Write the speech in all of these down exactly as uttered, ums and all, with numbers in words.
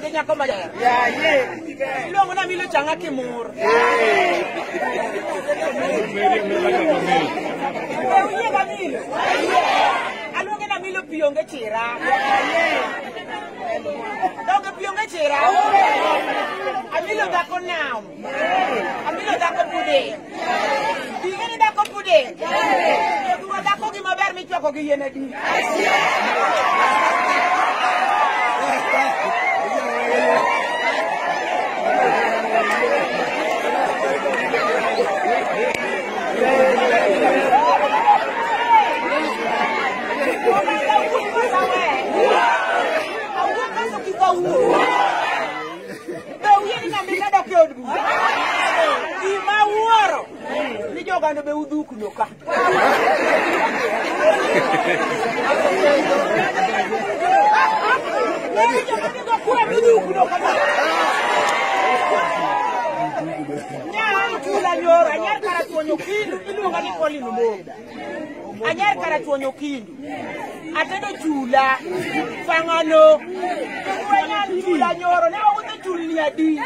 ke nyako ma ya ye ilongo na milo changa kimur uye ga milo alongo na milo pionge chira doge pionge chira amilo dako nam amilo dako pude digeni dako pude duro dako gi maber mi choko gi yene di Gano be udu kunoka anyar karatuonyo kindu iluonga ni Colin Omondi anyar karatuonyo kindu atedo chula fangano wanya chula nyoro ne ute chulni adi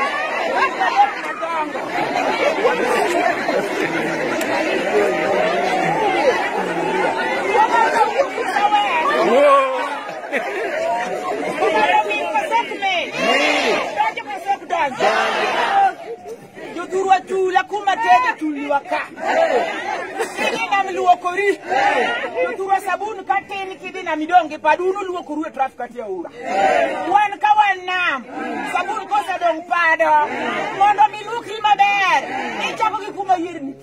Jodurwa chula kuma tede tuliwaka Kini na miluokori Jodurwa sabuni kateni kidi na midonge padunu luokoru e trafika tia ura Wan kawan nam Sabuni kosa dong pada Mondo miluki maber Ichako kikuma yirni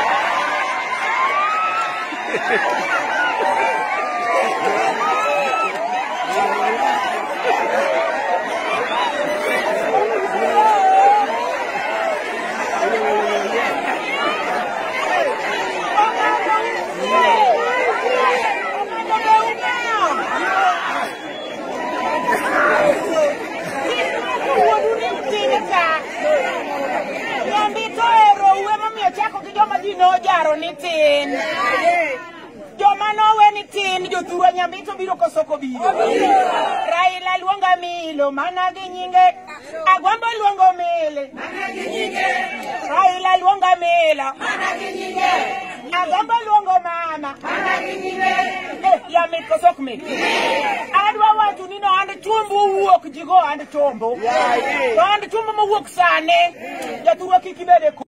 No jaro ni tin Joma no we ni tin Jodhurwa nyambito biro kosoko biro Raila luonga milo mana gi nyinge Agwambo luongo mele mana gi nyinge Raila luonga mela mana gi nyinge Agwambo luongo mama mana gi nyinge Eh ya mi kosok mi Adwa watu nino ande chumbu uwok jigo ande chombo Ande chumbu mo uwok sane Jodhurwa kikibede